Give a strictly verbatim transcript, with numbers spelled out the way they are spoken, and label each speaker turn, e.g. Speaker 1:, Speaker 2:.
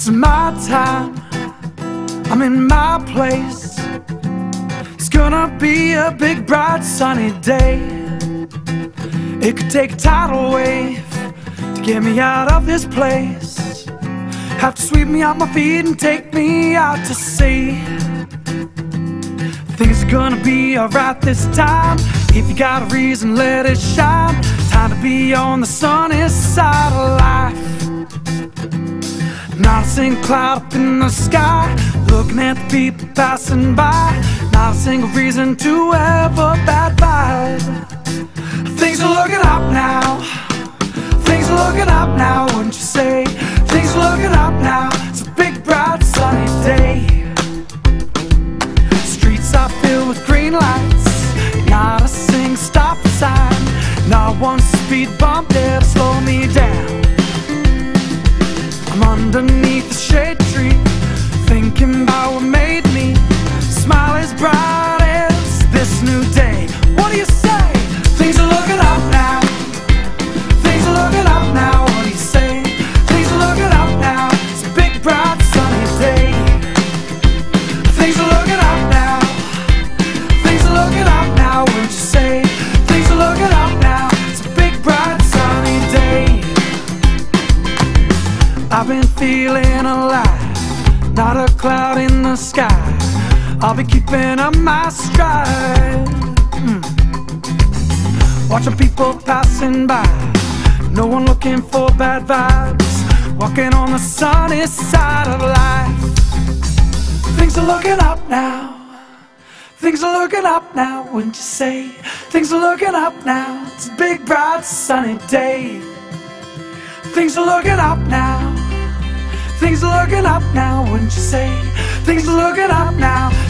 Speaker 1: It's my time, I'm in my place. It's gonna be a big, bright, sunny day. It could take a tidal wave to get me out of this place. Have to sweep me off my feet and take me out to sea. Things are gonna be alright this time. If you got a reason, let it shine. Time to be on the sunny side of life. Not a single cloud up in the sky, looking at the people passing by. Not a single reason to have a bad vibe. Things are looking up now. Things are looking up now, wouldn't you say? Things are looking up now. It's a big, bright, sunny day. Streets are filled with green lights. Not a single stop sign. Not one speed bump there to slow me down. I'm underneath the shade tree, thinking about what made me smile as bright as this new day. What do you say? Things are looking up now. Things are looking up now. What do you say? Things are looking up now. It's a big, bright, sunny day. Things are looking up now. Things are looking up now. Wouldn't you say? Things are looking up now. It's a big, bright, sunny day. I've been feeling alive, not a cloud in the sky. I'll be keeping up my stride. mm. Watching people passing by, no one looking for bad vibes. Walking on the sunny side of life. Things are looking up now. Things are looking up now, wouldn't you say? Things are looking up now. It's a big, bright, sunny day. Things are looking up now. Things are looking up now, wouldn't you say? Things are looking up now.